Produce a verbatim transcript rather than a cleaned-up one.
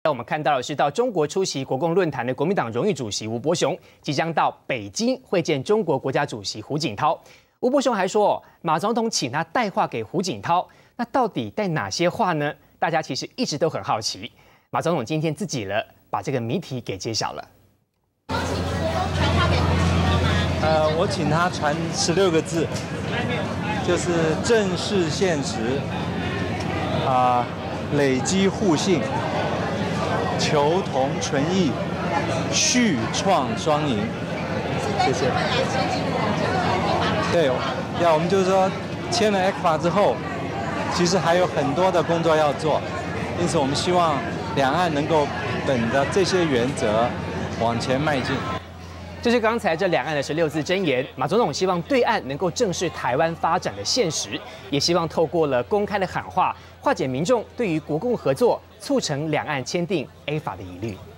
我们看到的是，到中国出席国共论坛的国民党荣誉主席吴伯雄，即将到北京会见中国国家主席胡锦涛。吴伯雄还说，马总统请他带话给胡锦涛，那到底带哪些话呢？大家其实一直都很好奇。马总统今天自己了，把这个谜题给揭晓了。 呃，我请他传十六个字，就是正视现实，啊、呃，累积互信。 求同存异，续创双赢。谢谢。对，要我们就是说，签了 E C F A 之后，其实还有很多的工作要做，因此我们希望两岸能够本着这些原则往前迈进。 这是刚才这两岸的十六字真言。马总统希望对岸能够正视台湾发展的现实，也希望透过了公开的喊话，化解民众对于国共合作、促成两岸签订 A 法的疑虑。